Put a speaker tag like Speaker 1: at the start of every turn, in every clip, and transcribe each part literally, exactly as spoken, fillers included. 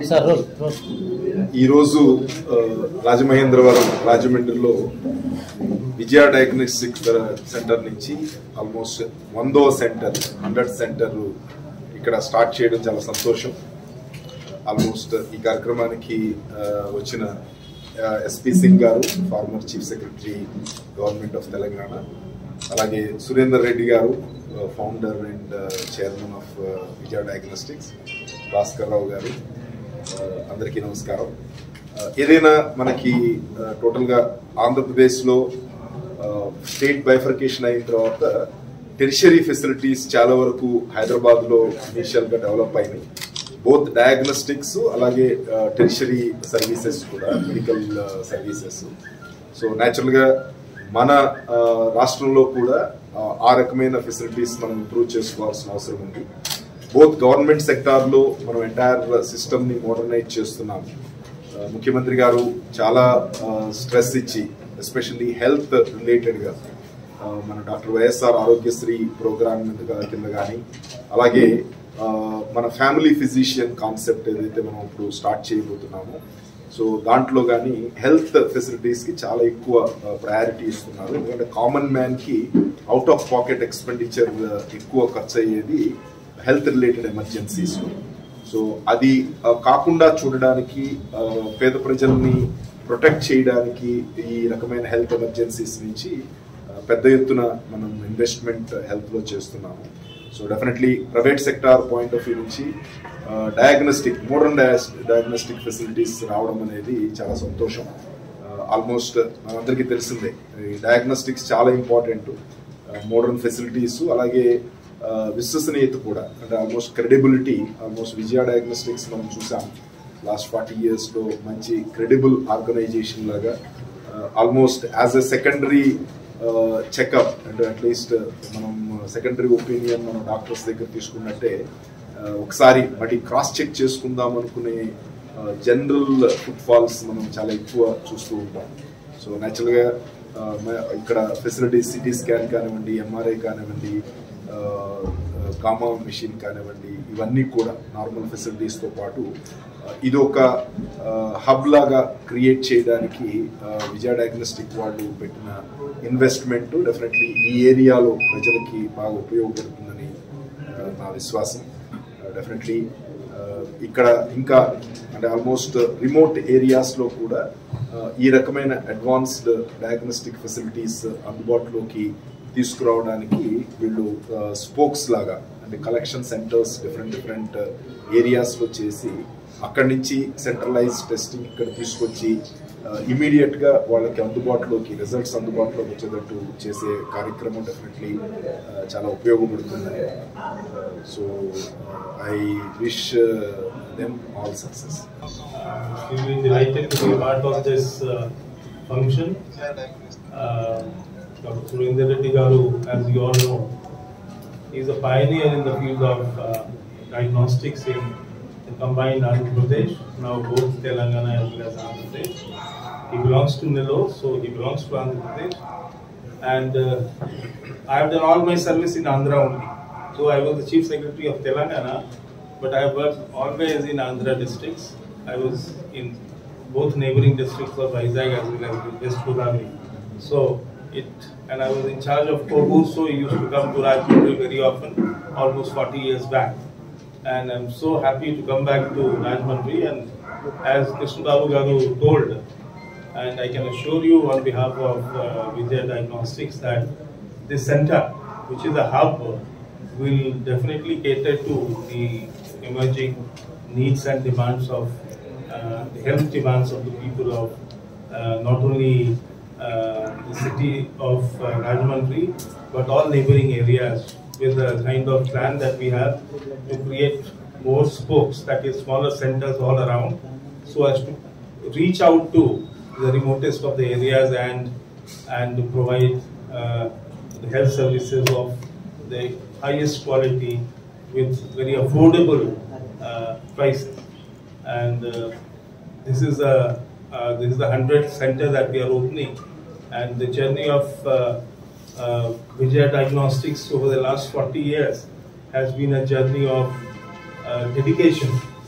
Speaker 1: ఈరోజు రాజమహేంద్రవరం రాజమండ్రిలో Vijaya diagnostic centre నుంచి ఆల్మోస్ట్ వందో సెంటర్ హండ్రెడ్ సెంటర్ ఇక్కడ స్టార్ట్ చేయడం చాలా సంతోషం. ఆల్మోస్ట్ ఈ కార్యక్రమానికి వచ్చిన SP Singh garu, former chief secretary government of Telangana, అలాగే Surender Reddy garu, founder and chairman of Vijaya diagnostics, Bhaskar Rao garu, అందరికీ నమస్కారం. ఏదైనా మనకి టోటల్గా ఆంధ్రప్రదేశ్లో స్టేట్ బైఫర్కేషన్ అయిన తర్వాత టెరిషరీ ఫెసిలిటీస్ చాలా వరకు హైదరాబాద్లో ఇనిషియల్గా డెవలప్ అయినాయి. బోత్ డయాగ్నోస్టిక్స్ అలాగే టెరిషరీ సర్వీసెస్ కూడా, మెడికల్ సర్వీసెస్. సో న్యాచురల్గా మన రాష్ట్రంలో కూడా ఆ రకమైన ఫెసిలిటీస్ మనం ఇంప్రూవ్ చేసుకోవాల్సిన అవసరం ఉంది. బోత్ గవర్నమెంట్ సెక్టార్లో మనం ఎంటైర్ సిస్టమ్ని మోడర్నైజ్ చేస్తున్నాము. ముఖ్యమంత్రి గారు చాలా స్ట్రెస్ ఇచ్చి ఎస్పెషల్లీ హెల్త్ రిలేటెడ్గా మన డాక్టర్ వైఎస్ఆర్ ఆరోగ్యశ్రీ ప్రోగ్రామ్ కింద కానీ, అలాగే మన ఫ్యామిలీ ఫిజిషియన్ కాన్సెప్ట్ ఏదైతే మనం ఇప్పుడు స్టార్ట్ చేయబోతున్నామో, సో దాంట్లో కానీ హెల్త్ ఫెసిలిటీస్కి చాలా ఎక్కువ ప్రయారిటీ ఇస్తున్నారు. ఎందుకంటే కామన్ మ్యాన్కి అవుట్ ఆఫ్ పాకెట్ ఎక్స్పెండిచర్ ఎక్కువ ఖర్చు అయ్యేది హెల్త్ రిలేటెడ్ ఎమర్జెన్సీస్లో. సో అది కాకుండా చూడడానికి, పేద ప్రజల్ని ప్రొటెక్ట్ చేయడానికి ఈ రకమైన హెల్త్ ఎమర్జెన్సీస్ నుంచి పెద్ద ఎత్తున మనం ఇన్వెస్ట్మెంట్ హెల్త్లో చేస్తున్నాము. So definitely private sector point of view నుంచి డయాగ్నోస్టిక్ మోడర్న్ డయాగ్నోస్టిక్ ఫెసిలిటీస్ రావడం అనేది చాలా సంతోషం. ఆల్మోస్ట్ మనందరికీ తెలిసిందే డయాగ్నోస్టిక్స్ చాలా ఇంపార్టెంట్. మోడర్న్ ఫెసిలిటీస్ అలాగే విశ్వసనీయత కూడా, అంటే almost credibility. Almost Vijaya diagnostics మనం చూసాం లాస్ట్ ఫార్టీ ఇయర్స్లో మంచి క్రెడిబుల్ ఆర్గనైజేషన్ లాగా, almost as a secondary checkup, అంటే అట్లీస్ట్ మనం సెకండరీ ఒపీనియన్ మనం డాక్టర్స్ దగ్గర తీసుకున్నట్టే ఒకసారి వాటి క్రాస్ చెక్ చేసుకుందాం అనుకునే జనరల్ ఫుట్ ఫాల్స్ మనం చాలా ఎక్కువ చూస్తూ ఉంటాం. సో న్యాచురల్గా ఇక్కడ ఫెసిలిటీస్ సిటీ స్కాన్ కానివ్వండి, ఎంఆర్ఐ కానివ్వండి, గామా మెషిన్ కానివ్వండి, ఇవన్నీ కూడా నార్మల్ ఫెసిలిటీస్తో పాటు ఇది ఒక హబ్ లాగా క్రియేట్ చేయడానికి విజయ డయాగ్నోస్టిక్ వాళ్ళు పెట్టిన ఇన్వెస్ట్మెంట్ డెఫినెట్లీ ఈ ఏరియాలో ప్రజలకి బాగా ఉపయోగపడుతుందని నా విశ్వాసం. డెఫినెట్లీ ఇక్కడ ఇంకా అంటే ఆల్మోస్ట్ రిమోట్ ఏరియాస్లో కూడా ఈ రకమైన అడ్వాన్స్డ్ డయాగ్నోస్టిక్ ఫెసిలిటీస్ అందుబాటులోకి తీసుకురావడానికి వీళ్ళు స్పోక్స్ లాగా, అంటే కలెక్షన్ సెంటర్స్ డిఫరెంట్ డిఫరెంట్ ఏరియాస్లో చేసి అక్కడి నుంచి సెంట్రలైజ్ టెస్టింగ్ ఇక్కడ తీసుకొచ్చి ఇమీడియట్గా వాళ్ళకి అందుబాటులోకి రిజల్ట్స్ అందుబాటులోకి వచ్చేటట్టు చేసే కార్యక్రమం డెఫినెట్లీ చాలా ఉపయోగపడుతుందని. So I wish them all success.
Speaker 2: Delighted to be part of this uh, function. Uh, Doctor Surendra Reddy Garu, as you all know, is a pioneer in the field of uh, diagnostics in the combined Andhra Pradesh, now both Telangana as well as Andhra Pradesh. He belongs to Nilo, so he belongs to Andhra Pradesh. And uh, I have done all my service in Andhra only. So I was the Chief Secretary of Telangana, but I have worked always in Andhra districts. I was in both neighboring districts of Vizag as well as West Godavari. So it, and I was in charge of Korbur, so he used to come to Rajmundry very often, almost forty years back. And I'm so happy to come back to Rajmundry. And as Krishna Babu Garu told, and I can assure you on behalf of uh, Vijaya Diagnostics that this center, which is a hub, will definitely cater to the emerging needs and demands of uh, the health demands of the people of uh, not only uh, the city of uh, Rajmundry but all neighboring areas, with the kind of plan that we have to create more spokes, that is smaller centers all around, so as to reach out to the remotest of the areas and and to provide uh, the health services of the highest quality with very affordable uh, prices. And uh, this is a uh, this is the hundredth center that we are opening, and the journey of uh, uh, Vijaya Diagnostics over the last forty years has been a journey of uh, dedication,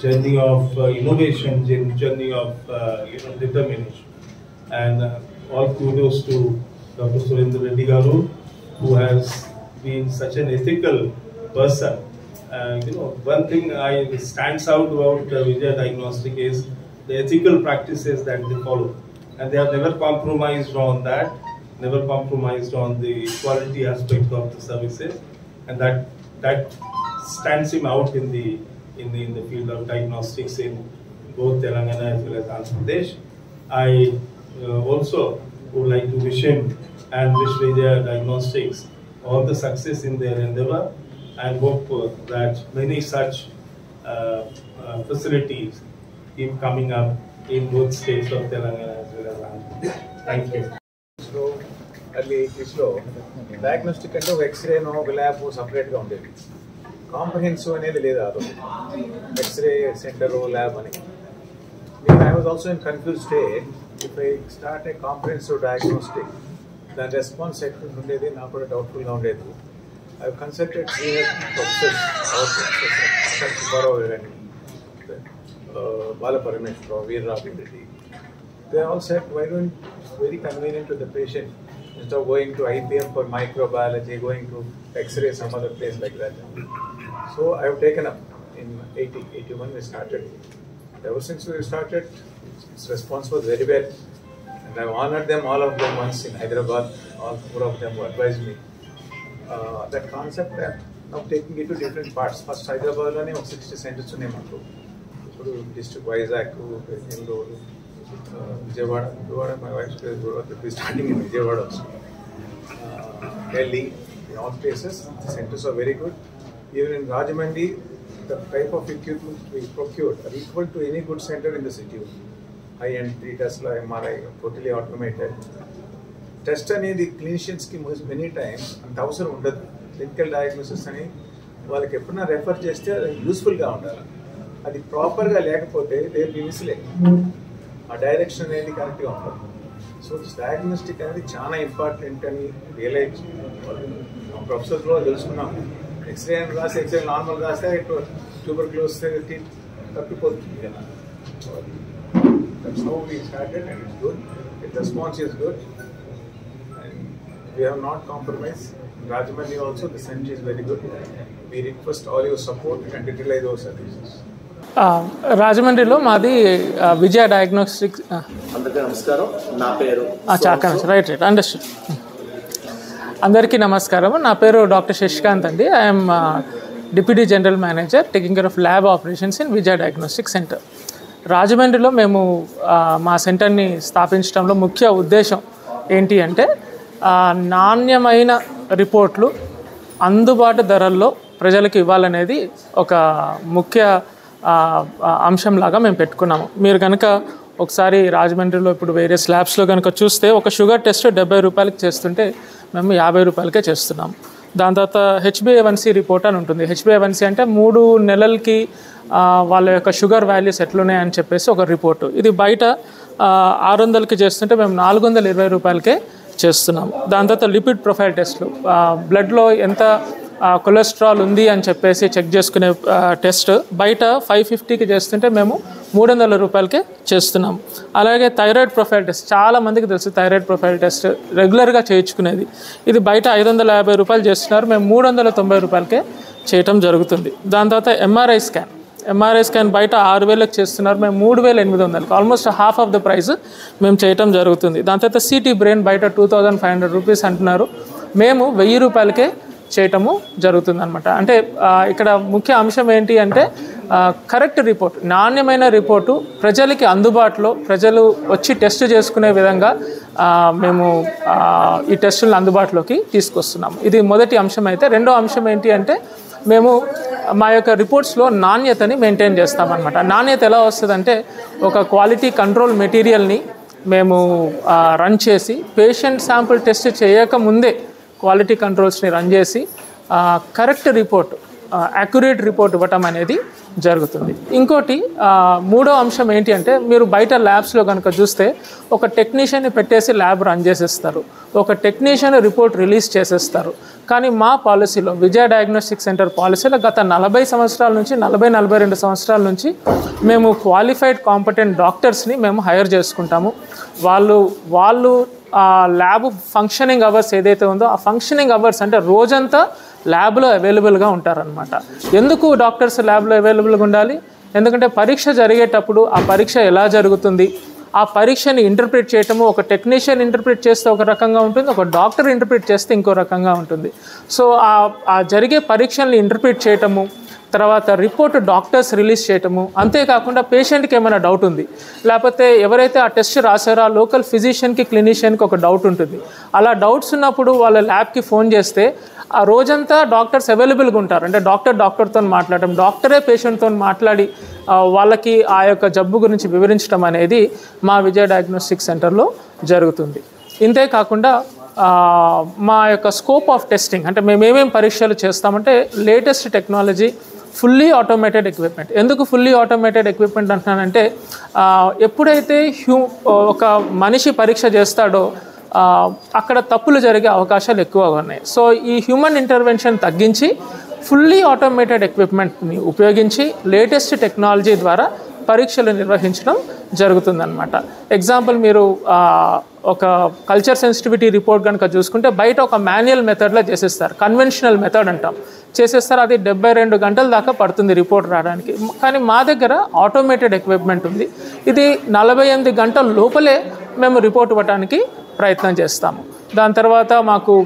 Speaker 2: journey of uh, innovation, journey of uh, you know determination, and uh, all kudos to Doctor Surendra Reddy Garu, who has been such an ethical person. Uh, you know, one thing I stands out about uh, Vijaya Diagnostic is the ethical practices that they follow, and they have never compromised on that, never compromised on the quality aspect of the services, and that that stands him out in the in the in the field of diagnostics in both Telangana as well as Andhra Pradesh. I uh, also would like to wish him and wish Vijaya Diagnostics all the success in their endeavor, and hope uh, that many such uh, uh, facilities keep coming up in both states of Telangana as well as Andhra Pradesh. Thank you.
Speaker 3: So, early eighties lo diagnostic ante oka X-ray no oka lab separate ga undedi. Comprehensive anedi ledha ado. X-ray center o lab ani. I was also in confused state. If I start a comprehensive diagnostic, the response sector undedi na kuda doubtful ga undedi. I have consulted senior professors, our professors, Subbaravu and uh, Bala Parameshwara, Veer Ravi Reddy. They all said, why don't it's very convenient to the patient instead of going to I P M for microbiology, going to X-ray some other place like that. So I have taken up in eighty, eighty-one we started. Ever since we started, its response was very well, and I have honored them, all of them once in Hyderabad. All four of them who advised me. Uh, that concept uh, now taking it to different parts. First Hyderabad lone sixty centers unnayi maku. ఇప్పుడు district Vizag, Indore, Vijayawada. Vijayawada, my wife's place will be starting in Vijayawada also. Uh, Delhi, in all places, the centers are very good. Even in Rajahmundry, the type of equipment we procured are equal to any good center in the city. High-end three Tesla M R I, totally automated. Test అనేది క్లినిషియన్స్కి many times అంత అవసరం ఉండదు. Clinical diagnosis అని వాళ్ళకి ఎప్పుడైనా refer చేస్తే అది యూస్ఫుల్గా ఉండాలి. అది ప్రాపర్గా లేకపోతే దే బి మిస్లెడ్. ఆ డైరెక్షన్ అనేది కరెక్ట్గా ఉంటుంది. సో డయాగ్నోస్టిక్ అనేది చాలా ఇంపార్టెంట్ అని రియలైజ్ ప్రొఫెసర్స్లో తెలుసుకున్నాం. ఎక్స్రే అని రాసి ఎక్స్రే నార్మల్ రాస్తే ట్యూబర్ క్లోజ్ తప్పిపోతుంది కదా. That's how we started and it's good. It response is good. We have not compromised. Rajahmundry also, the center is very good. We request all your support and utilize our services.
Speaker 4: రాజమండ్రిలో మాది విజయ diagnostics.
Speaker 5: అందరికీ నమస్కారం. నా పేరు
Speaker 4: right right understood. అందరికీ నమస్కారం. నా పేరు డాక్టర్ శశికాంత్ అండి. I'm deputy general manager taking care of lab operations in Vijaya diagnostic centre. రాజమండ్రిలో మేము మా సెంటర్ని స్థాపించడంలో ముఖ్య ఉద్దేశం ఏంటి అంటే నాణ్యమైన రిపోర్ట్లు అందుబాటు ధరల్లో ప్రజలకు ఇవ్వాలనేది ఒక ముఖ్య అంశంలాగా మేము పెట్టుకున్నాము. మీరు కనుక ఒకసారి రాజమండ్రిలో ఇప్పుడు వేరే స్లాబ్స్లో కనుక చూస్తే ఒక షుగర్ టెస్ట్ డెబ్బై రూపాయలకి చేస్తుంటే మేము యాభై రూపాయలకే చేస్తున్నాము. దాని తర్వాత హెచ్బిఏవన్సీ రిపోర్ట్ అని ఉంటుంది. హెచ్బిఏవన్సీ అంటే మూడు నెలలకి వాళ్ళ యొక్క షుగర్ వాల్యూస్ ఎట్లున్నాయని చెప్పేసి ఒక రిపోర్టు. ఇది బయట ఆరు వందలకి చేస్తుంటే మేము నాలుగు వందల ఇరవై రూపాయలకే చేస్తున్నాం. దాని తర్వాత లిపిడ్ ప్రొఫైల్ టెస్ట్లు, బ్లడ్లో ఎంత కొలెస్ట్రాల్ ఉంది అని చెప్పేసి చెక్ చేసుకునే టెస్ట్ బయట ఫైవ్ ఫిఫ్టీకి చేస్తుంటే మేము మూడు వందల రూపాయలకే చేస్తున్నాం. అలాగే థైరాయిడ్ ప్రొఫైల్ టెస్ట్, చాలామందికి తెలుసు థైరాయిడ్ ప్రొఫైల్ టెస్ట్ రెగ్యులర్గా చేయించుకునేది. ఇది బయట ఐదు వందల యాభై రూపాయలు చేస్తున్నారు, మేము మూడు వందల తొంభై రూపాయలకే చేయటం జరుగుతుంది. దాని తర్వాత ఎంఆర్ఐ స్కాన్ ఎంఆర్ఐ స్కాన్ బయట ఆరు వేలకు చేస్తున్నారు, మేము మూడు వేల ఎనిమిది వందలకు almost half of the price మేము చేయటం జరుగుతుంది. దాని తర్వాత సిటీ బ్రెయిన్ బయట two thousand five hundred rupees అంటున్నారు, మేము వెయ్యి రూపాయలకే చేయటము జరుగుతుంది అనమాట. అంటే ఇక్కడ ముఖ్య అంశం ఏంటి అంటే కరెక్ట్ రిపోర్ట్, నాణ్యమైన రిపోర్టు ప్రజలకి అందుబాటులో ప్రజలు వచ్చి టెస్ట్ చేసుకునే విధంగా మేము ఈ టెస్టులను అందుబాటులోకి తీసుకొస్తున్నాము. ఇది మొదటి అంశం. అయితే రెండో అంశం ఏంటి అంటే మేము మా యొక్క రిపోర్ట్స్లో నాణ్యతని మెయింటైన్ చేస్తామన్నమాట. నాణ్యత ఎలా వస్తుందంటే ఒక క్వాలిటీ కంట్రోల్ మెటీరియల్ని మేము రన్ చేసి పేషెంట్ శాంపుల్ టెస్ట్ చేయకముందే క్వాలిటీ కంట్రోల్స్ని రన్ చేసి కరెక్ట్ రిపోర్ట్, యాక్యురేట్ రిపోర్ట్ ఇవ్వటం అనేది జరుగుతుంది. ఇంకోటి మూడో అంశం ఏంటి అంటే మీరు బయట ల్యాబ్స్లో కనుక చూస్తే ఒక టెక్నీషియన్ని పెట్టేసి ల్యాబ్ రన్ చేసేస్తారు, ఒక టెక్నీషియన్ రిపోర్ట్ రిలీజ్ చేసేస్తారు. కానీ మా పాలసీలో విజయ డయాగ్నోస్టిక్ సెంటర్ పాలసీలో గత నలభై సంవత్సరాల నుంచి నలభై నలభై రెండు సంవత్సరాల నుంచి మేము క్వాలిఫైడ్ కాంపిటెంట్ డాక్టర్స్ని మేము హైర్ చేసుకుంటాము. వాళ్ళు వాళ్ళు ఆ ల్యాబ్ ఫంక్షనింగ్ అవర్స్ ఏదైతే ఉందో ఆ ఫంక్షనింగ్ అవర్స్ అంటే రోజంతా ల్యాబ్లో అవైలబుల్గా ఉంటారనమాట. ఎందుకు డాక్టర్స్ ల్యాబ్లో అవైలబుల్గా ఉండాలి? ఎందుకంటే పరీక్ష జరిగేటప్పుడు ఆ పరీక్ష ఎలా జరుగుతుంది, ఆ పరీక్షని ఇంటర్ప్రిట్ చేయటము ఒక టెక్నీషియన్ ఇంటర్ప్రిట్ చేస్తే ఒక రకంగా ఉంటుంది, ఒక డాక్టర్ ఇంటర్ప్రిట్ చేస్తే ఇంకో రకంగా ఉంటుంది. సో ఆ జరిగే పరీక్షల్ని ఇంటర్ప్రిట్ చేయటము, తర్వాత రిపోర్ట్ డాక్టర్స్ రిలీజ్ చేయటము, అంతేకాకుండా పేషెంట్కి ఏమైనా డౌట్ ఉంది, లేకపోతే ఎవరైతే ఆ టెస్ట్ రాశారో ఆ లోకల్ ఫిజిషియన్కి క్లినిషియన్కి ఒక డౌట్ ఉంటుంది. అలా డౌట్స్ ఉన్నప్పుడు వాళ్ళ ల్యాబ్కి ఫోన్ చేస్తే ఆ రోజంతా డాక్టర్స్ అవైలబుల్గా ఉంటారు. అంటే డాక్టర్ డాక్టర్తో మాట్లాడటం, డాక్టరే పేషెంట్తో మాట్లాడి వాళ్ళకి ఆ యొక్క జబ్బు గురించి వివరించడం అనేది మా విజయ డయాగ్నోస్టిక్ సెంటర్లో జరుగుతుంది. ఇంతే కాకుండా మా యొక్క స్కోప్ ఆఫ్ టెస్టింగ్ అంటే మేము ఏమేమి పరీక్షలు చేస్తామంటే latest technology, fully automated equipment. ఎందుకు ఫుల్లీ ఆటోమేటెడ్ ఎక్విప్మెంట్ అంటున్నానంటే ఎప్పుడైతే హ్యూ ఒక మనిషి పరీక్ష చేస్తాడో అక్కడ తప్పులు జరిగే అవకాశాలు ఎక్కువగా ఉన్నాయి. సో ఈ హ్యూమన్ ఇంటర్వెన్షన్ తగ్గించి ఫుల్లీ ఆటోమేటెడ్ ఎక్విప్మెంట్ని ఉపయోగించి లేటెస్ట్ టెక్నాలజీ ద్వారా పరీక్షలు నిర్వహించడం జరుగుతుందన్నమాట. ఎగ్జాంపుల్ మీరు ఒక కల్చర్ సెన్సిటివిటీ రిపోర్ట్ కనుక చూసుకుంటే బయట ఒక మాన్యువల్ మెథడ్లో చేసేస్తారు, కన్వెన్షనల్ మెథడ్ అంటాం, చేసేస్తారు. అది డెబ్బై రెండు గంటల దాకా పడుతుంది రిపోర్ట్ రావడానికి. కానీ మా దగ్గర ఆటోమేటెడ్ ఎక్విప్మెంట్ ఉంది. ఇది నలభై ఎనిమిది గంటల లోపలే మేము రిపోర్ట్ ఇవ్వడానికి ప్రయత్నం చేస్తాము. దాని తర్వాత మాకు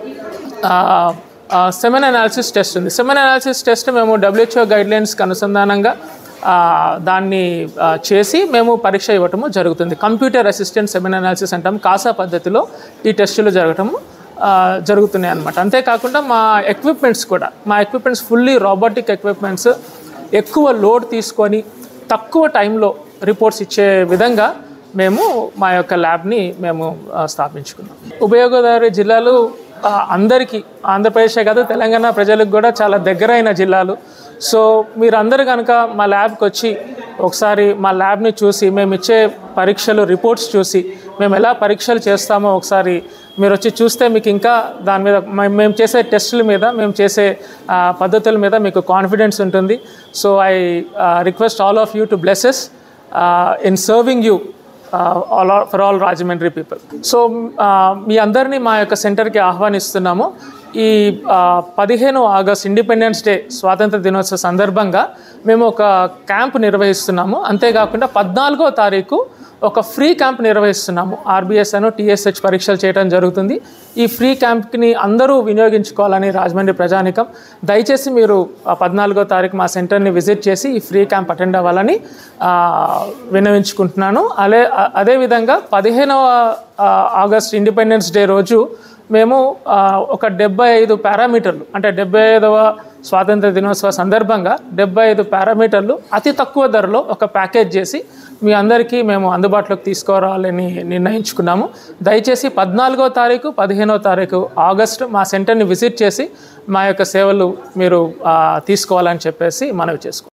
Speaker 4: సెమెన్ అనాలిసిస్ టెస్ట్ ఉంది. సెమెన్ అనాలిసిస్ టెస్ట్ మేము డబ్ల్యూహెచ్ఓ గైడ్లైన్స్కి అనుసంధానంగా దాన్ని చేసి మేము పరీక్ష ఇవ్వటము జరుగుతుంది. కంప్యూటర్ అసిస్టెంట్ సెమెన్ అనాలిసిస్ అంటాం. కాసా పద్ధతిలో ఈ టెస్టులు జరగటము జరుగుతున్నాయి అన్నమాట. అంతేకాకుండా మా ఎక్విప్మెంట్స్ కూడా మా ఎక్విప్మెంట్స్ ఫుల్లీ రోబోటిక్ ఎక్విప్మెంట్స్, ఎక్కువ లోడ్ తీసుకొని తక్కువ టైంలో రిపోర్ట్స్ ఇచ్చే విధంగా మేము మా యొక్క ల్యాబ్ని మేము స్థాపించుకున్నాం. ఉభయ గోదావరి జిల్లాలు అందరికీ, ఆంధ్రప్రదేశే కాదు తెలంగాణ ప్రజలకు కూడా చాలా దగ్గరైన జిల్లాలు. సో మీరందరూ కనుక మా ల్యాబ్కి వచ్చి ఒకసారి మా ల్యాబ్ని చూసి మేము ఇచ్చే పరీక్షలు రిపోర్ట్స్ చూసి మేము ఎలా పరీక్షలు చేస్తామో ఒకసారి మీరు వచ్చి చూస్తే మీకు ఇంకా దాని మీద మేము చేసే టెస్టుల మీద మేము చేసే పద్ధతుల మీద మీకు కాన్ఫిడెన్స్ ఉంటుంది. So I request all of you to bless us in serving you all for all Rajahmundry people. So మీ అందరినీ మా యొక్క సెంటర్కి ఆహ్వానిస్తున్నాము. ఈ పదిహేను ఆగస్ట్ ఇండిపెండెన్స్ డే స్వాతంత్ర దినోత్సవ సందర్భంగా మేము ఒక క్యాంప్ నిర్వహిస్తున్నాము. అంతేకాకుండా పద్నాలుగో తారీఖు ఒక ఫ్రీ క్యాంప్ నిర్వహిస్తున్నాము. ఆర్బీఎస్ అను టీఎస్హెచ్ పరీక్షలు చేయడం జరుగుతుంది. ఈ ఫ్రీ క్యాంప్ని అందరూ వినియోగించుకోవాలని రాజమండ్రి ప్రజానికం, దయచేసి మీరు పద్నాలుగో తారీఖు మా సెంటర్ని విజిట్ చేసి ఈ ఫ్రీ క్యాంప్ అటెండ్ అవ్వాలని విన్నవించుకుంటున్నాను. అదే అదేవిధంగా పదిహేనవ ఆగస్ట్ ఇండిపెండెన్స్ డే రోజు మేము ఒక డెబ్బై ఐదు పారామీటర్లు అంటే డెబ్బై ఐదవ స్వాతంత్ర దినోత్సవ సందర్భంగా డెబ్బై ఐదు పారామీటర్లు అతి తక్కువ ధరలో ఒక ప్యాకేజ్ చేసి మీ అందరికీ మేము అందుబాటులోకి తీసుకురావాలని నిర్ణయించుకున్నాము. దయచేసి పద్నాలుగో తారీఖు పదిహేనో తారీఖు ఆగస్టు మా సెంటర్ని విజిట్ చేసి మా యొక్క సేవలు మీరు తీసుకోవాలని చెప్పేసి మనవి చేసుకుంటాం.